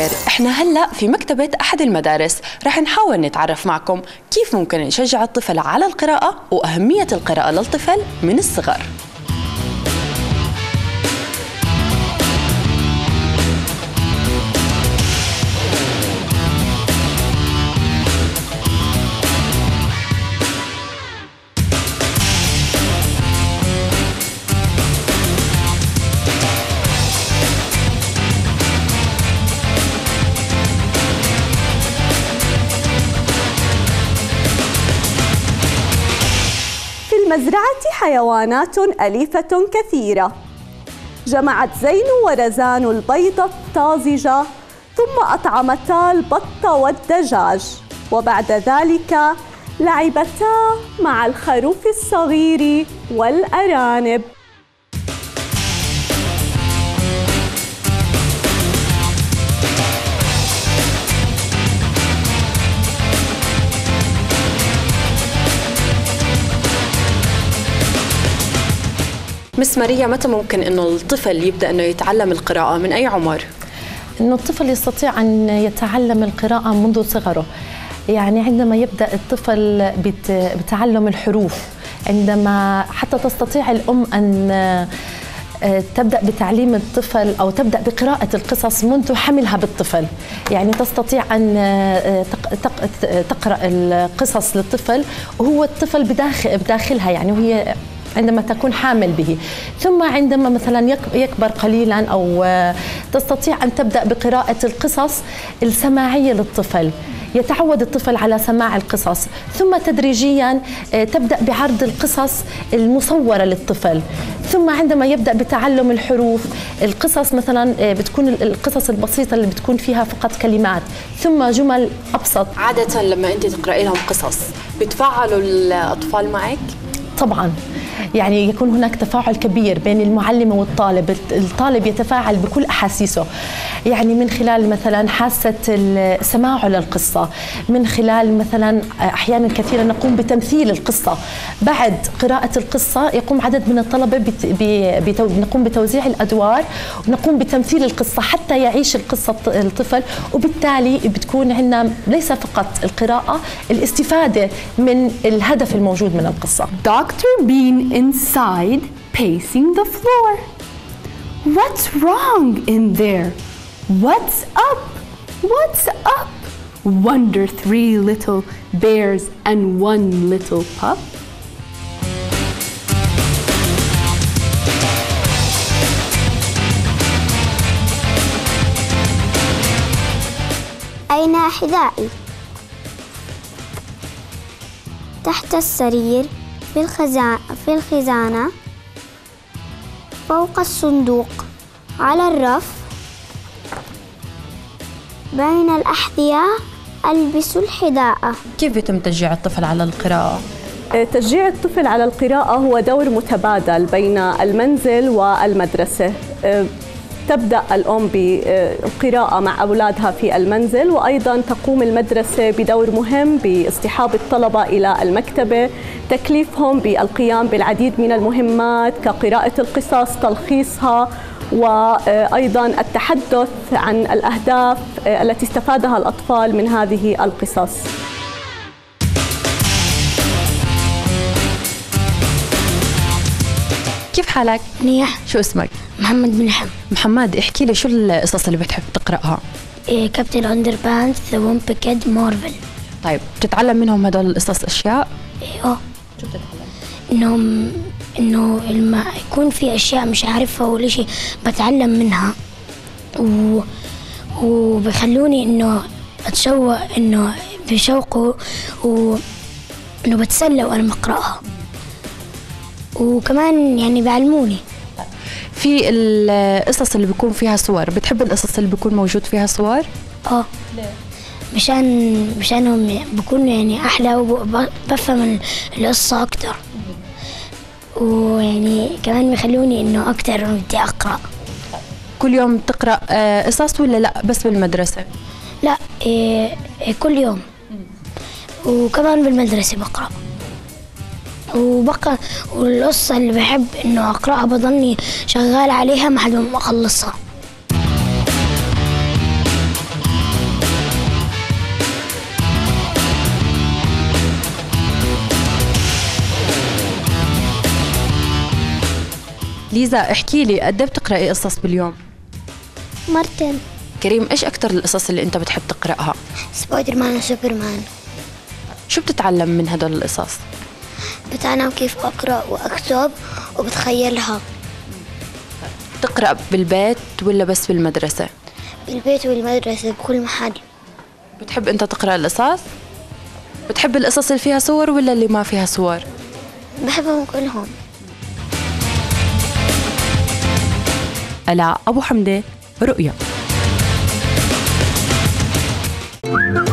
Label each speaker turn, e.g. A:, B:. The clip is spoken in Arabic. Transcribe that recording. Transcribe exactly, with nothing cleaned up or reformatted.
A: الخير، احنا هلأ في مكتبة أحد المدارس رح نحاول نتعرف معكم كيف ممكن نشجع الطفل على القراءة وأهمية القراءة للطفل من الصغر.
B: في المزرعة حيوانات أليفة كثيرة. جمعت زين ورزان البيضة الطازجة ثم أطعمتا البط والدجاج، وبعد ذلك لعبتا مع الخروف الصغير والأرانب.
A: مس ماريا، متى ممكن انه الطفل يبدا انه يتعلم القراءه؟ من اي عمر؟
C: انه الطفل يستطيع ان يتعلم القراءه منذ صغره. يعني عندما يبدا الطفل بتعلم الحروف، عندما حتى تستطيع الام ان تبدا بتعليم الطفل او تبدا بقراءه القصص منذ حملها بالطفل. يعني تستطيع ان تقرا القصص للطفل وهو الطفل بداخل بداخلها، يعني وهي عندما تكون حامل به. ثم عندما مثلا يكبر قليلا او تستطيع ان تبدا بقراءه القصص السماعيه للطفل، يتعود الطفل على سماع القصص، ثم تدريجيا تبدا بعرض القصص المصوره للطفل. ثم عندما يبدا بتعلم الحروف، القصص مثلا بتكون القصص البسيطه اللي بتكون فيها فقط كلمات، ثم جمل ابسط.
A: عاده لما انت تقراي لهم قصص بتفاعلوا الاطفال معك؟
C: طبعا، يعني يكون هناك تفاعل كبير بين المعلمة والطالب. الطالب يتفاعل بكل أحاسيسه، يعني من خلال مثلا حاسة سماعه للقصة، من خلال مثلا أحيانا كثيرا نقوم بتمثيل القصة. بعد قراءة القصة يقوم عدد من الطلبة بتو... نقوم بتوزيع الأدوار ونقوم بتمثيل القصة حتى يعيش القصة الطفل، وبالتالي بتكون عندنا ليس فقط القراءة، الاستفادة من الهدف الموجود من القصة.
D: Doctor Bean inside, pacing the floor. What's wrong in there? What's up? What's up? Wonder three little bears and one little pup.
E: أين حذائي؟ تحت السرير، في الخزانة في الخزانة، فوق الصندوق، على الرف، بين الأحذية، ألبس الحذاء.
A: كيف يتم تشجيع الطفل على القراءة؟
B: تشجيع الطفل على القراءة هو دور متبادل بين المنزل والمدرسة. تبدأ الأم بالقراءة مع أولادها في المنزل، وأيضاً تقوم المدرسة بدور مهم باصطحاب الطلبة إلى المكتبة، تكليفهم بالقيام بالعديد من المهمات كقراءة القصص، تلخيصها، وأيضاً التحدث عن الأهداف التي استفادها الأطفال من هذه القصص.
A: كيف حالك؟
E: منيح.
A: شو اسمك؟
E: محمد بن حم.
A: محمد، احكي لي شو القصص اللي بتحب تقرأها؟
E: إيه، كابتن أندر بانس، ذا ومب كيد، مارفل.
A: طيب، بتتعلم منهم هدول القصص أشياء؟
E: إيه. اه شو بتتعلم؟ إنهم إنه لما يكون في أشياء مش عارفها ولا شيء بتعلم منها، و وبيخلوني إنه أتشوق، إنه بشوقه، وإنه بتسلى وأنا بقرأها، وكمان يعني بيعلموني.
A: في القصص اللي بيكون فيها صور، بتحب القصص اللي بيكون موجود فيها صور؟
E: اه. ليه؟ مشان مشانهم بكونوا يعني احلى، وبفهم القصه اكتر، ويعني كمان بيخلوني انه اكتر بدي اقرا.
A: كل يوم تقرا قصص ولا لا بس بالمدرسه؟
E: لا، إيه كل يوم، وكمان بالمدرسه بقرا. وبقى والقصة اللي بحب إنه أقرأها بضلني شغال عليها لحد ما أخلصها.
A: ليزا احكي لي، قد ايه بتقرأي قصص باليوم؟
E: مرتين.
A: كريم، ايش أكتر القصص اللي أنت بتحب تقرأها؟
E: سبايدر مان وسوبرمان.
A: شو بتتعلم من هدول القصص؟
E: بتعلم كيف أقرأ وأكتب وبتخيلها.
A: تقرأ بالبيت ولا بس بالمدرسة؟
E: بالبيت والمدرسة بكل محل.
A: بتحب أنت تقرأ القصص؟ بتحب القصص اللي فيها صور ولا اللي ما فيها صور؟
E: بحبهم كلهم.
A: ألا أبو حمدة، رؤيا.